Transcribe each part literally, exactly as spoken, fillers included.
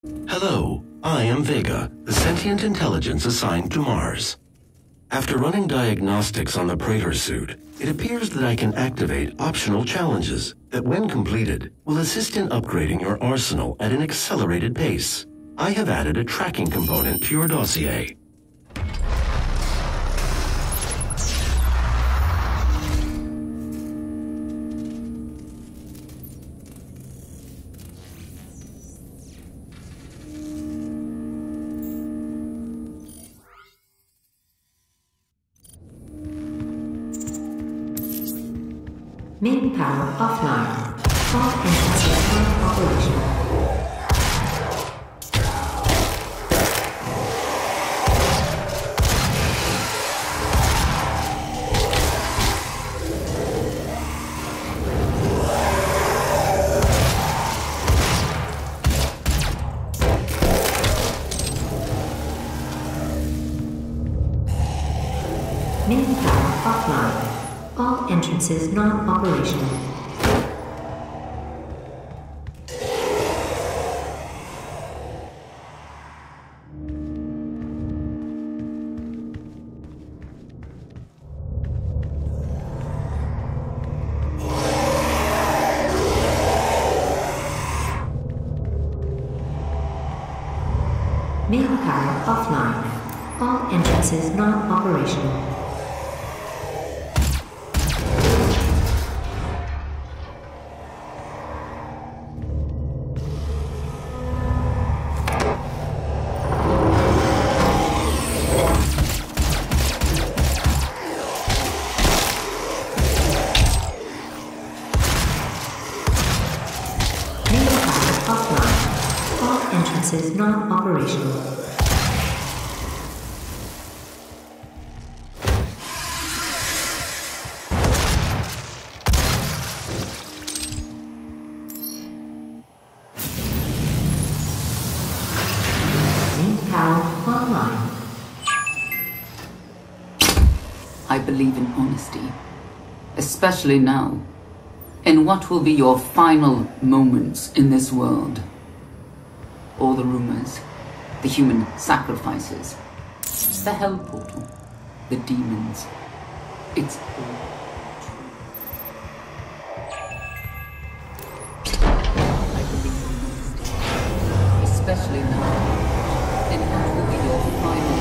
Hello, I am Vega, the sentient intelligence assigned to Mars. After running diagnostics on the Praetor suit, it appears that I can activate optional challenges that, when completed, will assist in upgrading your arsenal at an accelerated pace. I have added a tracking component to your dossier. Main power offline. All engines are operational. Main power offline. All entrances non-operational. Main power offline. All entrances non-operational. Is non-operational. Main power online. I believe in honesty, especially now, in what will be your final moments in this world. All the rumors, the human sacrifices, the hell portal, the demons. It's all true. I believe in honesty, especially now, in what will be your final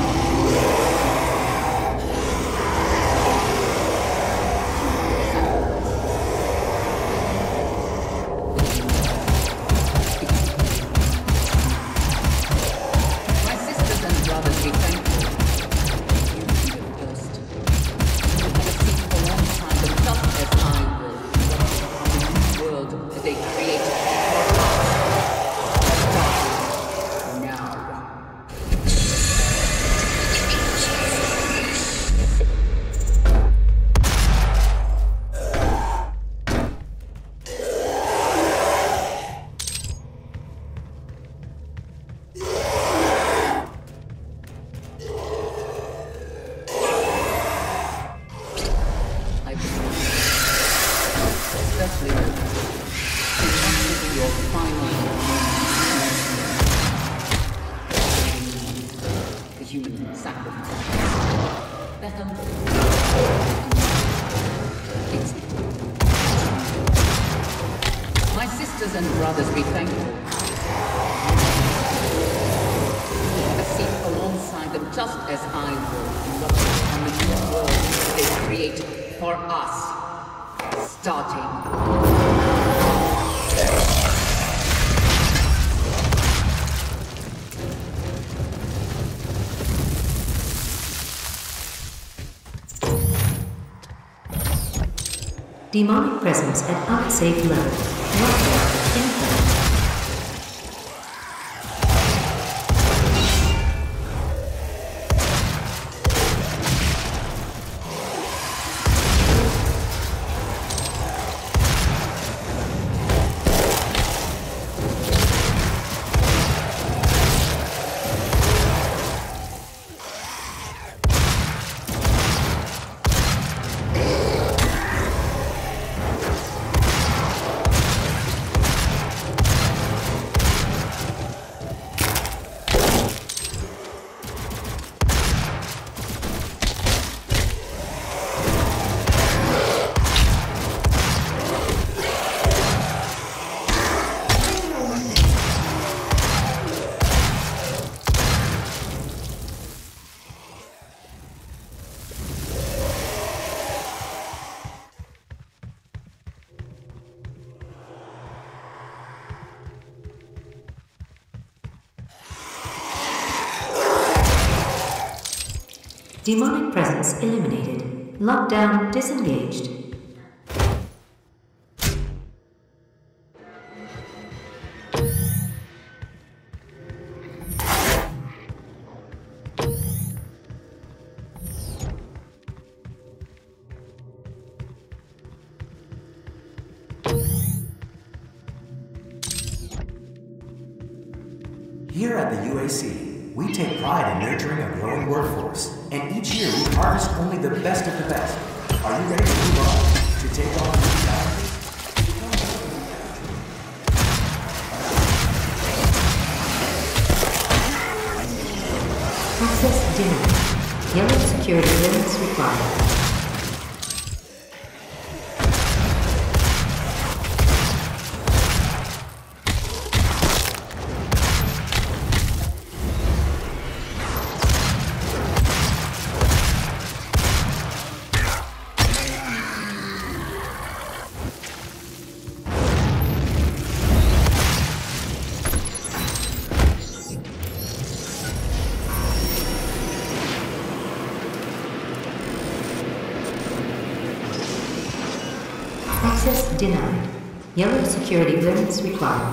and brothers be thankful. A seat alongside them just as I will on the new world they create for us. Starting. Demonic presence at unsafe level. Lockdown info. Demonic presence eliminated. Lockdown disengaged. Here at the U A C, we take pride in nurturing a growing workforce, and each year we harvest only the best of the best. Are you ready to move on, to take on new challenges? Access denied. Yellow security clearance required. Access denied. Yellow security clearance required.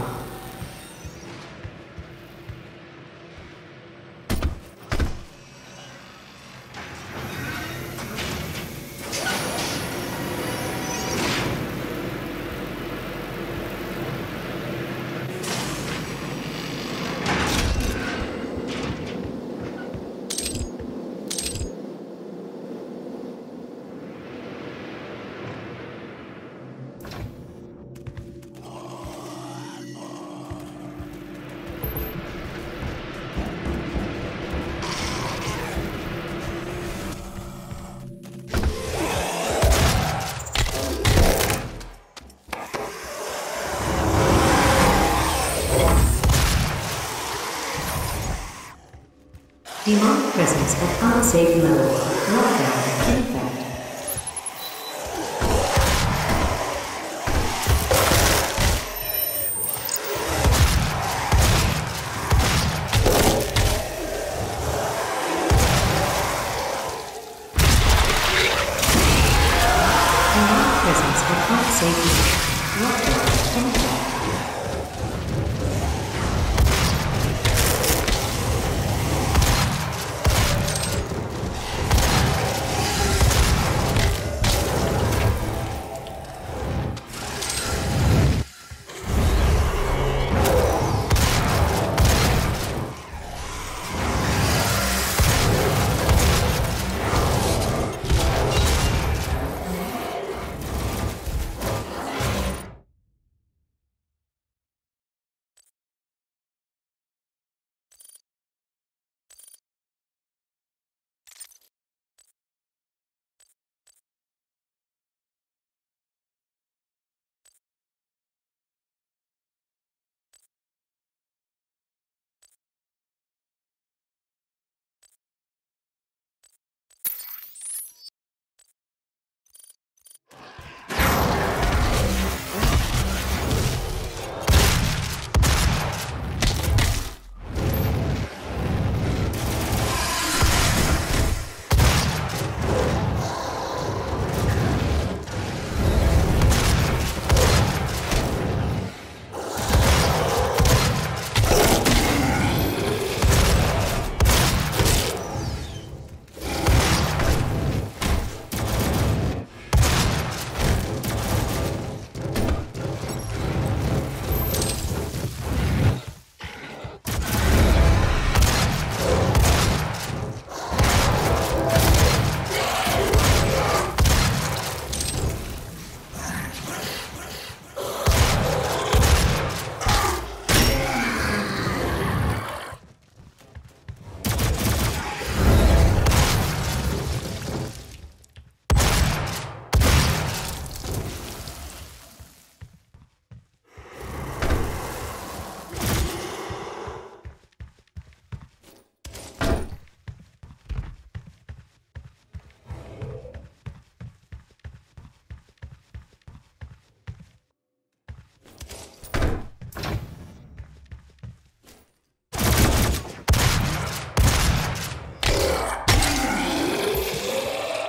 Demonic presence at unsafe level. Lockdown in effect. Demonic presence at unsafe level. Lockdown in effect.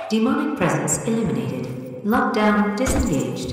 Demonic presence eliminated. Lockdown disengaged.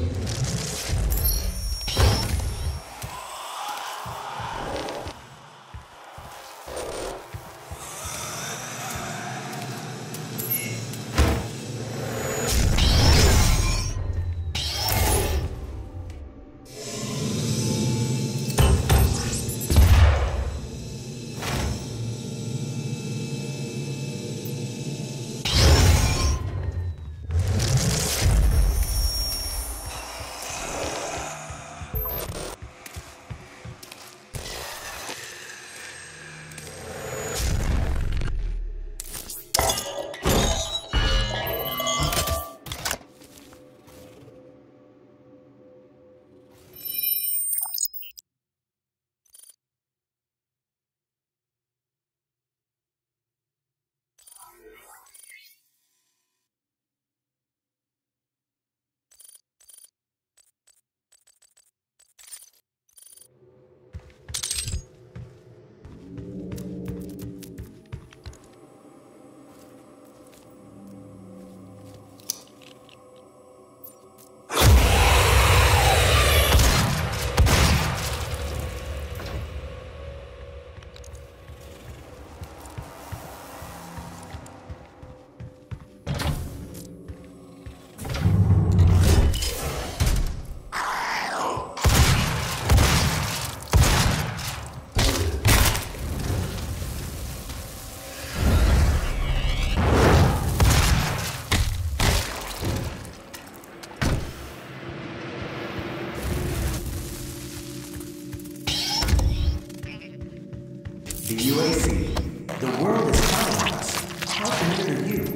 The U A C. The world is counting on us. How committed are you?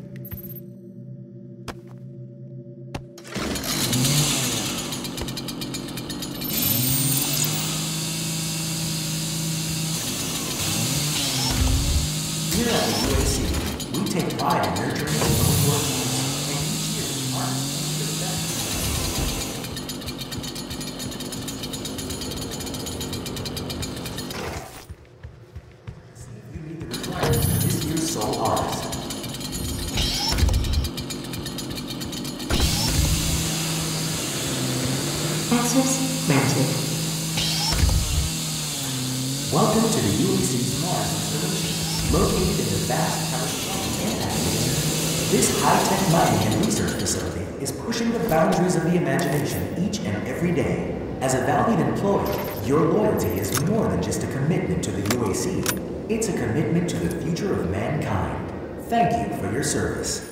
Here at the U A C, we take pride in nurturing the local workforce, and each year we harness the best. This year's sole artist. Access granted. Welcome to the U A C's Mars installation, located in the vast California Impact Center. This high-tech mining and research facility is pushing the boundaries of the imagination each and every day. As a valued employee, your loyalty is more than just a commitment to the U A C. It's a commitment to the future of mankind. Thank you for your service.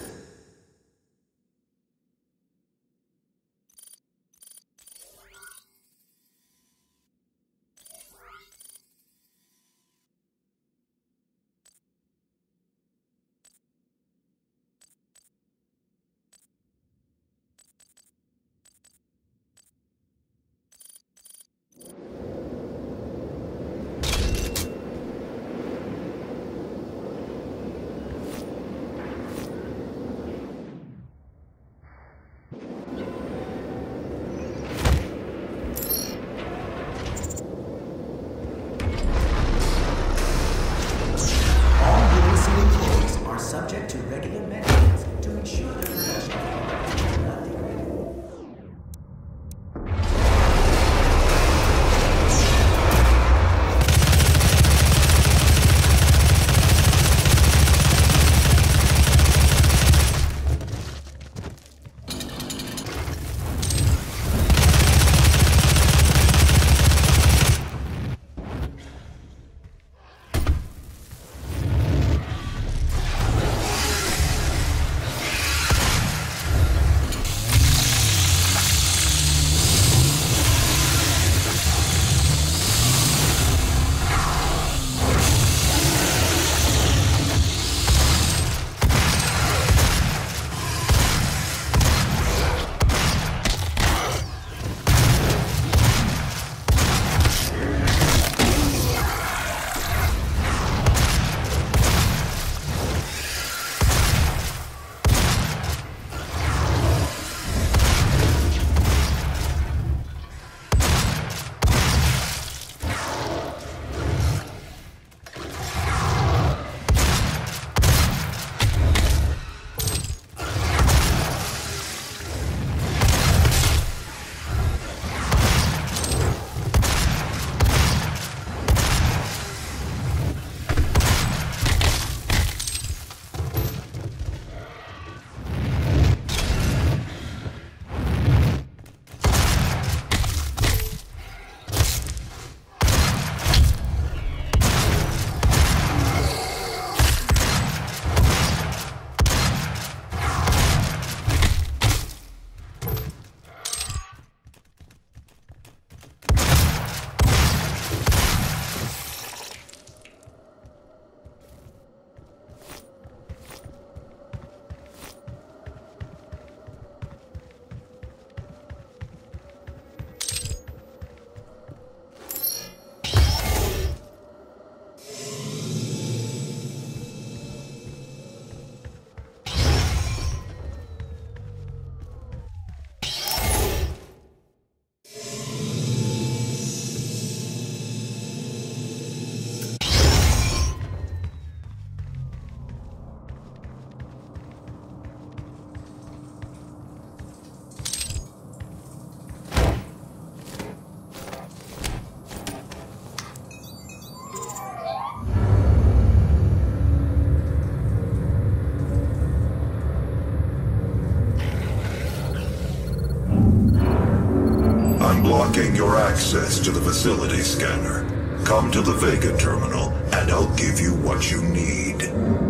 blocking your access to the facility scanner. Come to the Vega terminal, and I'll give you what you need.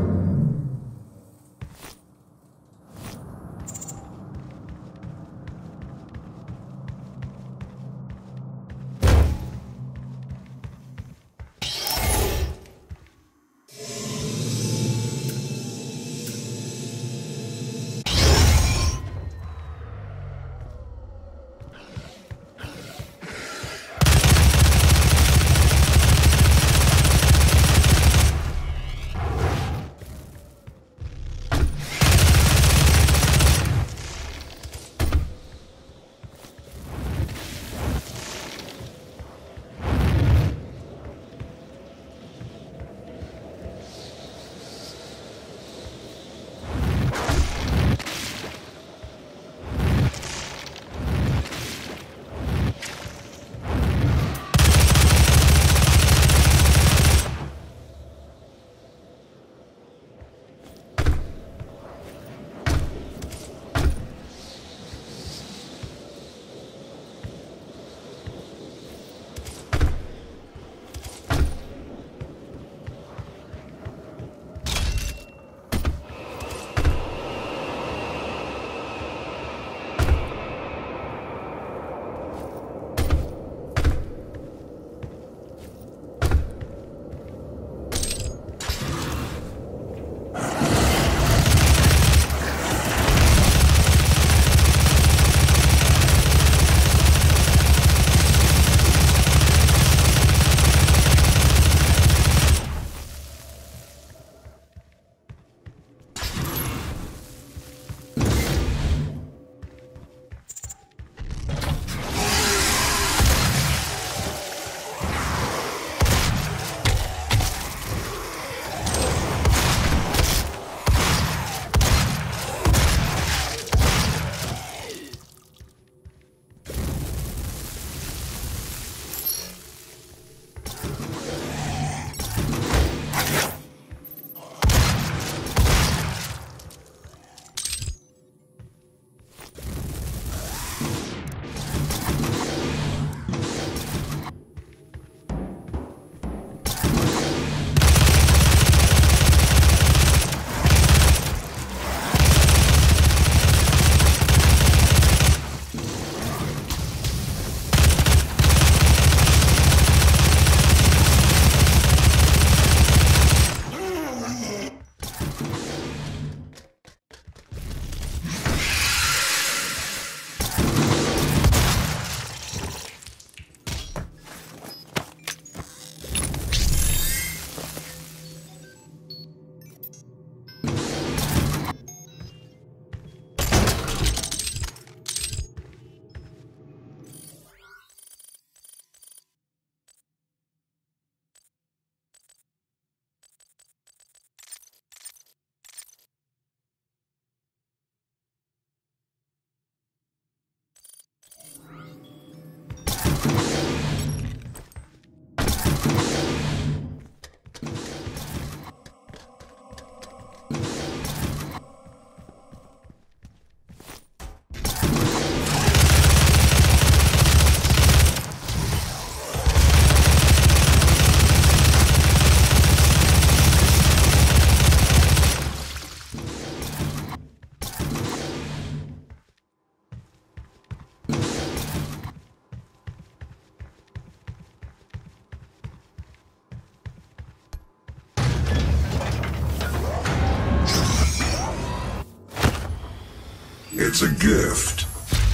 It's a gift.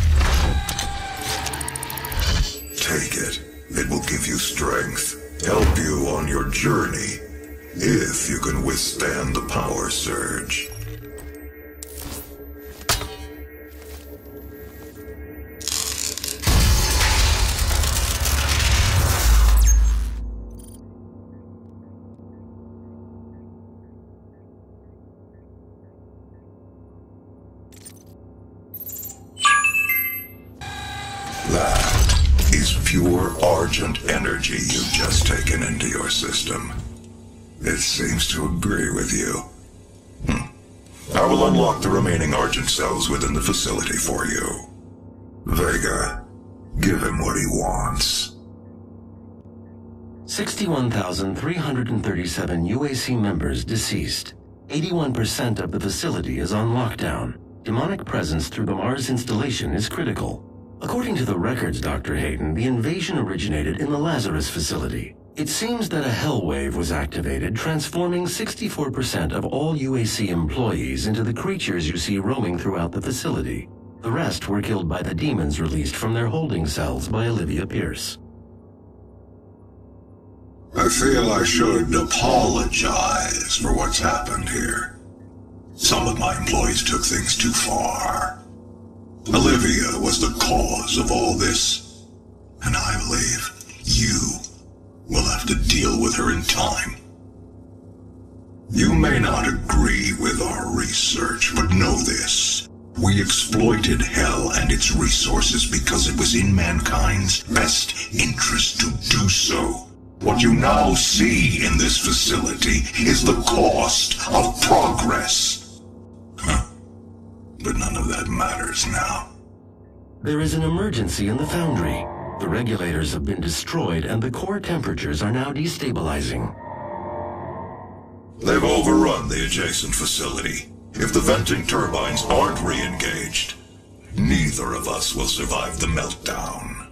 Take it. It will give you strength, help you on your journey, if you can withstand the power surge. That is pure Argent energy you've just taken into your system. It seems to agree with you. Hm. I will unlock the remaining Argent cells within the facility for you. Vega, Give him what he wants. sixty-one thousand three hundred thirty-seven U A C members deceased. eighty-one percent of the facility is on lockdown. Demonic presence through the Mars installation is critical. According to the records, Doctor Hayden, the invasion originated in the Lazarus facility. It seems that a hell wave was activated, transforming sixty-four percent of all U A C employees into the creatures you see roaming throughout the facility. The rest were killed by the demons released from their holding cells by Olivia Pierce. I feel I should apologize for what's happened here. Some of my employees took things too far. Olivia was the cause of all this, and I believe you will have to deal with her in time. You may not agree with our research, but know this. We exploited Hell and its resources because it was in mankind's best interest to do so. What you now see in this facility is the cost of progress. Huh. But none of that matters now. There is an emergency in the foundry. The regulators have been destroyed and the core temperatures are now destabilizing. They've overrun the adjacent facility. If the venting turbines aren't re-engaged, neither of us will survive the meltdown.